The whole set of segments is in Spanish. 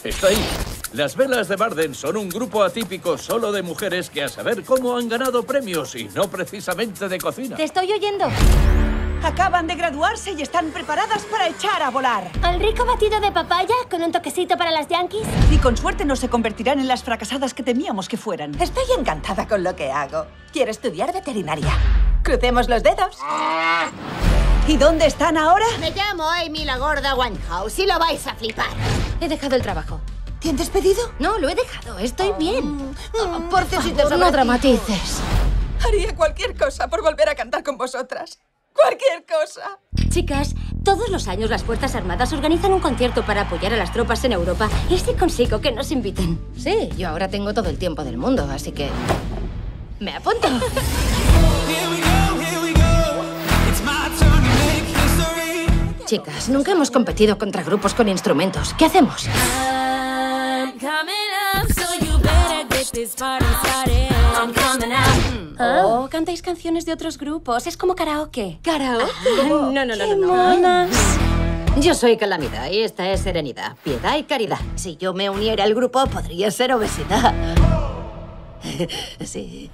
Está ahí. Las Velas de Barden son un grupo atípico solo de mujeres que a saber cómo han ganado premios y no precisamente de cocina. Te estoy oyendo. Acaban de graduarse y están preparadas para echar a volar. ¿Al rico batido de papaya con un toquecito para las yankees? Y con suerte no se convertirán en las fracasadas que temíamos que fueran. Estoy encantada con lo que hago. Quiero estudiar veterinaria. Crucemos los dedos. ¿Y dónde están ahora? Me llamo Amy la gorda Winehouse y lo vais a flipar. He dejado el trabajo. ¿Te han despedido? No, lo he dejado. Estoy bien. Por favor, No dramatices. Haría cualquier cosa por volver a cantar con vosotras. ¡Cualquier cosa! Chicas, todos los años las Fuerzas Armadas organizan un concierto para apoyar a las tropas en Europa. ¿Y si consigo que nos inviten? Sí, yo ahora tengo todo el tiempo del mundo, así que... me apunto. Chicas, nunca hemos competido contra grupos con instrumentos. ¿Qué hacemos? Oh, cantáis canciones de otros grupos. Es como karaoke. ¿Karaoke? No. Yo soy Calamidad y esta es Serenidad, Piedad y Caridad. Si yo me uniera al grupo, podría ser obesidad. Sí.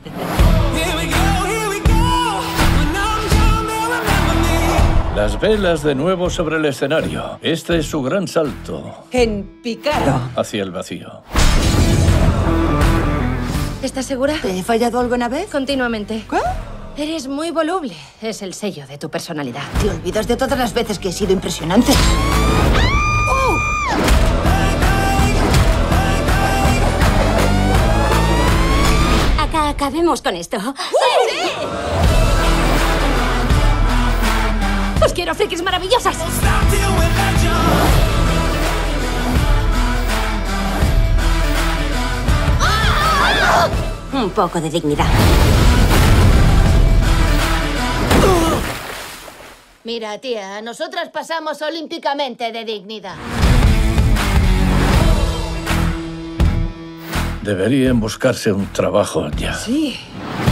Las Velas de nuevo sobre el escenario. Este es su gran salto En Picaro. hacia el vacío. ¿Estás segura? ¿Te he fallado alguna vez? Continuamente. ¿Qué? Eres muy voluble. Es el sello de tu personalidad. Te olvidas de todas las veces que he sido impresionante. Acabemos con esto. ¡Sí! ¡Os quiero, frikis maravillosas! Un poco de dignidad. Mira, tía, nosotras pasamos olímpicamente de dignidad. Deberían buscarse un trabajo ya. Sí.